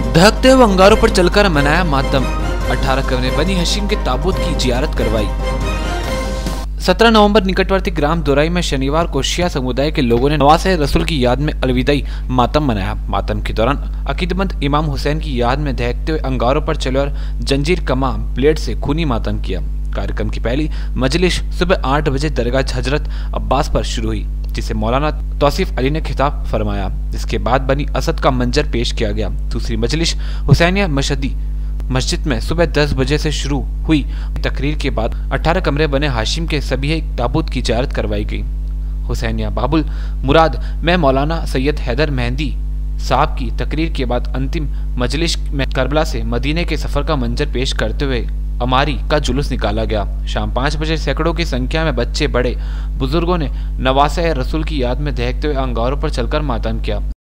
दहकते हुए अंगारों पर चलकर मनाया मातम। 18 कमरे बनी हशीम के ताबूत की जियारत करवाई। 17 नवंबर निकटवर्ती ग्राम दोराई में शनिवार को शिया समुदाय के लोगों ने नवासे रसूल की याद में अलविदाई मातम मनाया। मातम के दौरान अकीदतमंद इमाम हुसैन की याद में दहकते हुए अंगारों पर चले और जंजीर कमा ब्लेड से खूनी मातम किया। कार्यक्रम की पहली मजलिस सुबह 8 बजे दरगाह हजरत अब्बास पर शुरू हुई, जिसे मौलाना तौसीफ अली ने खिताब फरमाया। जिसके बाद बनी असद का मंजर पेश किया गया। दूसरी मजलिस हुसैनिया मशदी मस्जिद में सुबह 10 बजे से शुरू हुई। तकरीर के बाद 18 कमरे बने हाशिम के सभी ताबूत की जियारत करवाई गई। हुसैनिया बाबुल मुराद में मौलाना सैयद हैदर मेहंदी साहब की तकरीर के बाद अंतिम मजलिस में करबला से मदीने के सफर का मंजर पेश करते हुए अमारी का जुलूस निकाला गया। शाम 5 बजे सैकड़ों की संख्या में बच्चे बड़े बुजुर्गों ने नवासे रसूल की याद में दहकते हुए अंगारों पर चलकर मातम किया।